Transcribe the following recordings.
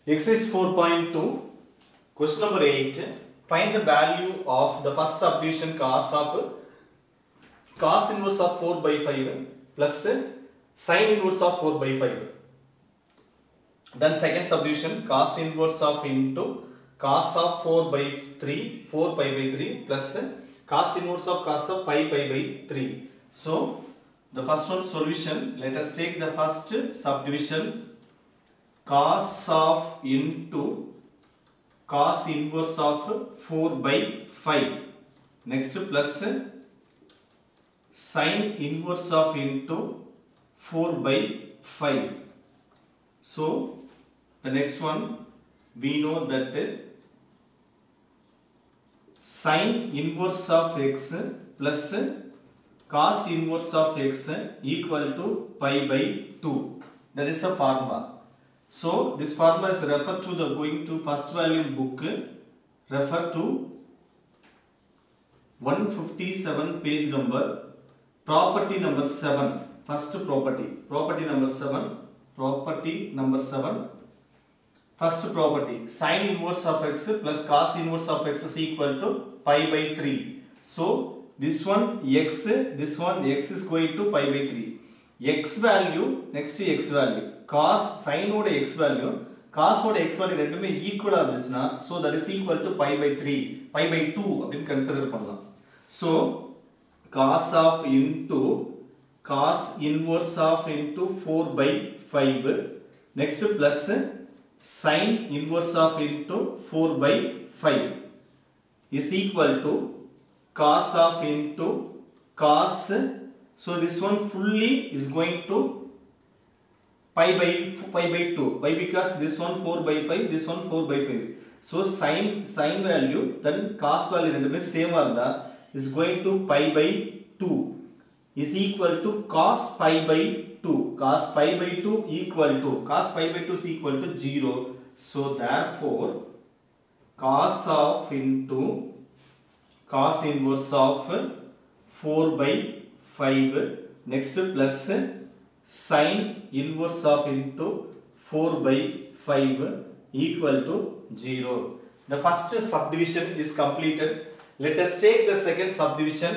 Exercise 4.2, question number 8. Find the value of the first subdivision cos inverse of 4 by 5 plus sin inverse of 4 by 5. Then second subdivision cos inverse of into cos of 4 by 3, 4 pi by 3 plus cos inverse of cos of 5 pi by 3. So, the first one solution, let us take the first subdivision cos of into cos inverse of 4 by 5. Next plus sin inverse of into 4 by 5. So, the next one we know that sin inverse of x plus cos inverse of x equal to pi by 2. That is the formula. So, this formula is referred to the going to first volume book, refer to 157 page number, property number 7, first property number 7, first property, sin inverse of x plus cos inverse of x is equal to pi by 3. So, this one x is going to pi by 3. X value, next x value, cos, sin oda x value, cos oda x value ரெண்டுமே equal இருந்துச்சுனா, so that is equal to pi by 3, pi by 2 அப்படினு consider பண்ணலாம். So, cos of into cos inverse of into 4 by 5, next plus sin inverse of into 4 by 5 is equal to cos of into cos. So this one fully is going to pi by 2. Why? Because this one 4 by 5, this one 4 by 5. So sin value then cos value ரெண்டுமே சேமா இருந்தா is going to pi by 2 is equal to cos pi by 2. Cos pi by 2 equal to cos pi by 2 is equal to 0. So therefore cos of into cos inverse of 4 by 5, next plus sin inverse of into 4 by 5 equal to 0. The first subdivision is completed. Let us take the second subdivision.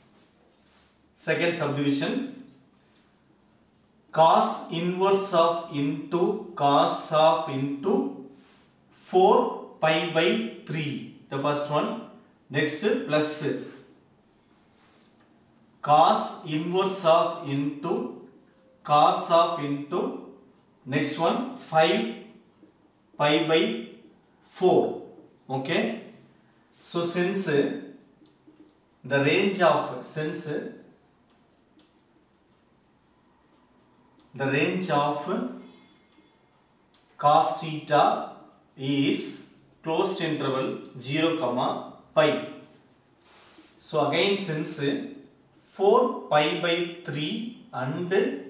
Cos inverse of into cos of into 4 pi by 3. The first one. Next plus cos inverse of into cos of into next one 5 pi by 4. Okay. So since the range of cos theta is closed interval 0 comma pi. So again since 4 pi by 3 and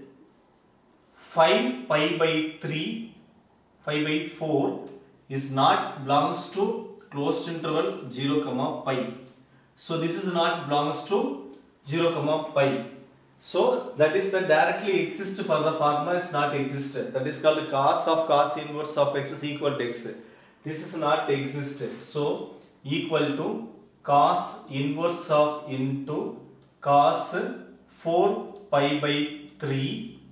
5 pi by 3, 5 by 4 is not belongs to closed interval 0 comma pi. So this is not belongs to 0 comma pi. So that is that directly exist for the formula is not exist. That is called the cos of cos inverse of x is equal to x. This is not exist. So equal to cos inverse of into cos 4 pi by 3.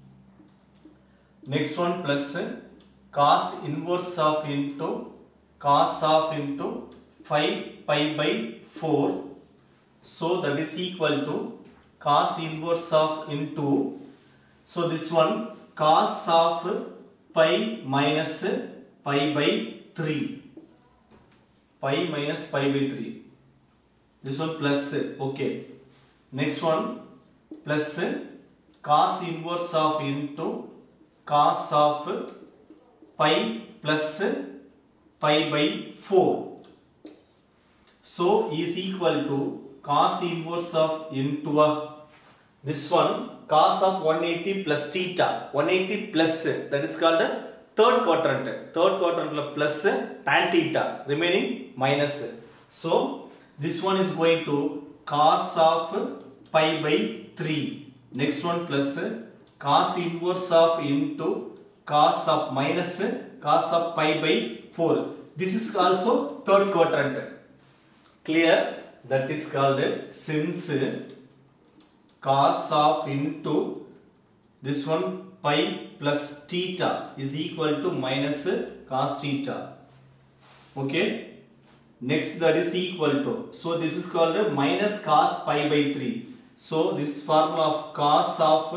Next one plus cos inverse of into cos of into 5 pi by 4. So that is equal to cos inverse of into. So this one cos of pi minus pi by 3. Pi minus pi by 3. This one plus. Okay. Next one plus cos inverse of into cos of pi plus pi by 4. So is equal to cos inverse of into this one cos of 180 plus theta. 180 plus that is called third quadrant. Third quadrant plus tan theta remaining minus. So this one is going to cos of pi by 3. Next one plus cos inverse of into cos of minus cos of pi by 4. This is also third quadrant. Clear? That is called since cos of into this one pi plus theta is equal to minus cos theta. Okay. Next that is equal to. So this is called minus cos pi by 3. So this formula of cos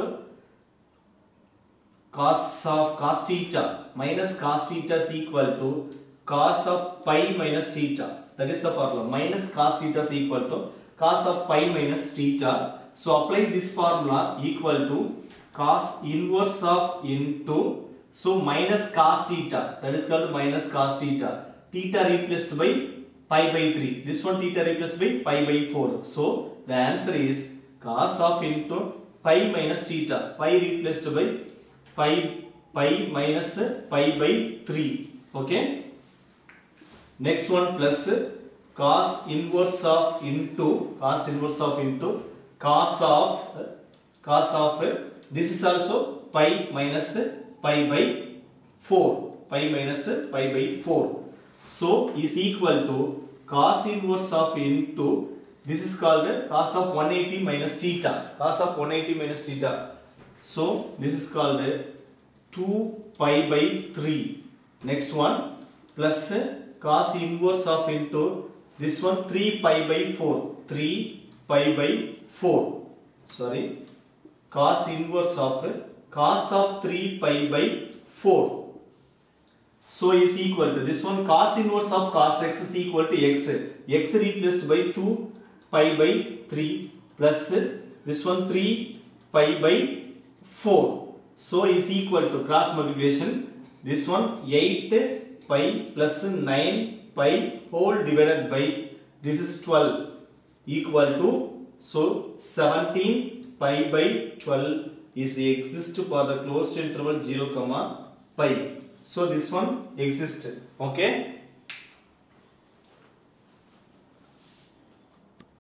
theta minus cos theta is equal to cos of pi minus theta. That is the formula. Minus cos theta is equal to cos of pi minus theta. So apply this formula equal to cos inverse of into, so minus cos theta, that is called minus cos theta. Theta replaced by pi by 3. This one theta replaced by pi by 4. So the answer is cos of into pi minus theta. Pi replaced by pi minus pi by 3. Okay. Next one plus cos inverse of into cos of this is also pi minus pi by 4. Pi minus pi by 4. So is equal to cos inverse of into, this is called cos of 180 minus theta. Cos of 180 minus theta. So this is called 2 pi by 3. Next one plus cos inverse of into this one 3 pi by 4. 3 pi by 4. Sorry. Cos inverse of 3 pi by 4. So is equal to this one cos inverse of cos x is equal to x. X replaced by 2 pi by 3 plus this one 3 pi by 4. So is equal to cross multiplication. This one 8 pi plus 9 pi whole divided by this is 12 equal to, so 17 pi by 12 is exist for the closed interval 0 comma pi. So this one exists. Okay.